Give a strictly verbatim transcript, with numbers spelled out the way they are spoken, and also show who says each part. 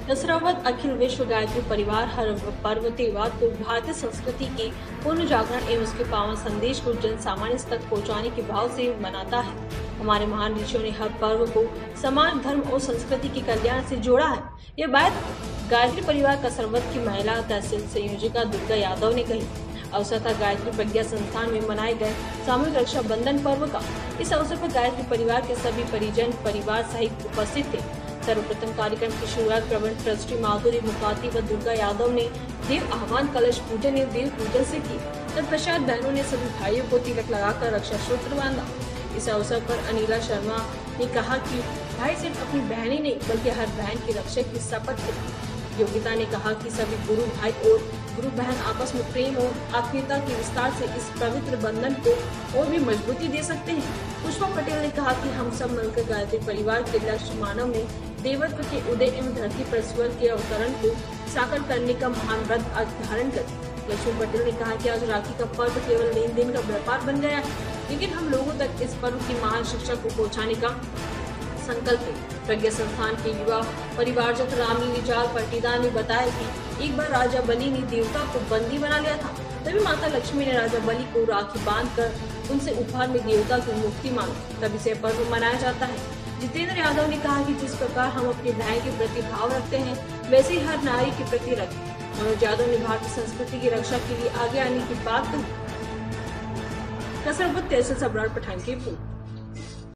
Speaker 1: कसरावत अखिल विश्व गायत्री परिवार हर पर्व त्योहार को भारतीय संस्कृति के पूर्ण जागरण एवं उसके पावन संदेश को जन सामान्य तक पहुँचाने के भाव से मनाता है। हमारे महान ऋषियों ने हर पर्व को समाज, धर्म और संस्कृति के कल्याण से जोड़ा है। यह बात गायत्री परिवार कसरावत की महिला तहसील संयोजिका दुर्गा यादव ने कही। अवसर था गायत्री प्रज्ञा संस्थान में मनाए गए सामूहिक रक्षा बंधन पर्व का। इस अवसर पर गायत्री परिवार के सभी परिजन परिवार सहित उपस्थित थे। सर्वप्रथम कार्यक्रम की शुरुआत प्रबंध ट्रस्टी माधुरी मुखाती व दुर्गा यादव ने देव आह्वान कलश पूजन एवं देव पूजन से की। तत्पश्चात बहनों ने सभी भाइयों को तिलक लगाकर रक्षा सूत्र बांधा। इस अवसर पर अनिला शर्मा ने कहा कि भाई सिर्फ अपनी बहन ही नहीं बल्कि हर बहन की रक्षा की शपथ ली। योगिता ने कहा कि सभी गुरु भाई और गुरु बहन आपस में प्रेम और आत्मीयता के विस्तार से इस पवित्र बंधन को और भी मजबूती दे सकते हैं। पुष्पा पटेल ने कहा कि हम सब मिलकर गायत्री परिवार के लक्ष्य मानव में देवत्व के उदय एवं धरती पर स्वर के अवतरण को साकार करने का महान व्रत आज धारण कर। लक्ष्मी पटेल ने कहा कि आज राखी का पर्व केवल लेन देन का व्यापार बन गया है, लेकिन हम लोगों तक इस पर्व की महान शिक्षा को पहुँचाने का संकल्प है। प्रज्ञा संस्थान के युवा परिवारजक रामी निजाल पटीदार ने बताया कि एक बार राजा बलि ने देवता को बंदी बना लिया था। तभी माता लक्ष्मी ने राजा बलि को राखी बांधकर उनसे उपहार में देवता की मुक्ति मांगी। तभी से पर्व मनाया जाता है। जितेंद्र यादव ने कहा कि जिस प्रकार हम अपने बहन के प्रति भाव रखते हैं, वैसे ही हर नारी के प्रति रखें। मनोज यादव ने भारतीय संस्कृति की रक्षा के लिए आगे आने की बात कही। कसरावत तहसील सम्राट पठान की रिपोर्ट।